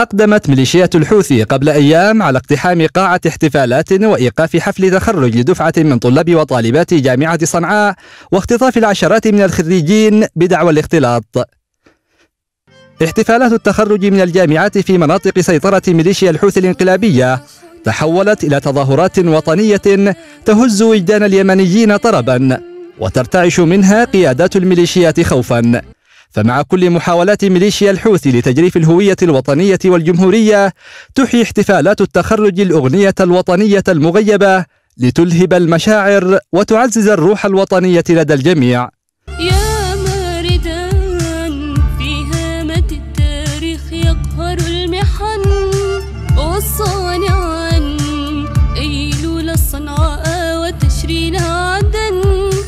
أقدمت ميليشيات الحوثي قبل أيام على اقتحام قاعة احتفالات وإيقاف حفل تخرج لدفعة من طلاب وطالبات جامعة صنعاء واختطاف العشرات من الخريجين بدعوى الاختلاط. احتفالات التخرج من الجامعات في مناطق سيطرة ميليشيا الحوثي الانقلابية تحولت إلى تظاهرات وطنية تهز وجدان اليمنيين طربا، وترتعش منها قيادات الميليشيات خوفا. فمع كل محاولات ميليشيا الحوثي لتجريف الهوية الوطنية والجمهورية، تحيي احتفالات التخرج الأغنية الوطنية المغيبة لتلهب المشاعر وتعزز الروح الوطنية لدى الجميع. يا ماردا في هامة التاريخ يقهر المحن والصانعا أيلول الصنعاء وتشرين عدن.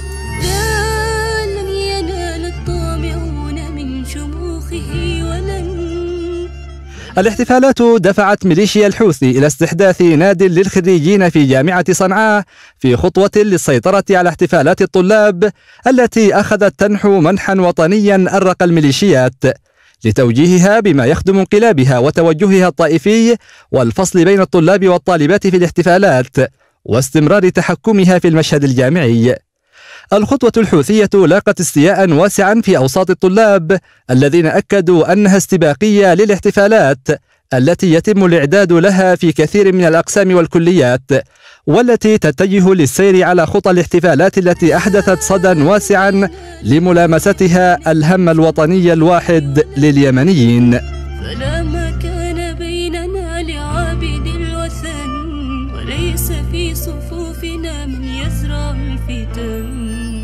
الاحتفالات دفعت ميليشيا الحوثي إلى استحداث ناد للخريجين في جامعة صنعاء في خطوة للسيطرة على احتفالات الطلاب التي أخذت تنحو منحا وطنيا أرق الميليشيات لتوجيهها بما يخدم انقلابها وتوجهها الطائفي والفصل بين الطلاب والطالبات في الاحتفالات واستمرار تحكمها في المشهد الجامعي. الخطوة الحوثية لاقت استياء واسعا في أوساط الطلاب الذين أكدوا أنها استباقية للاحتفالات التي يتم الإعداد لها في كثير من الأقسام والكليات، والتي تتجه للسير على خطى الاحتفالات التي أحدثت صدى واسعا لملامستها الهم الوطني الواحد لليمنيين. فلا مكان بيننا لعابد الوثن وليس في صفوفنا من يزرع الفتن.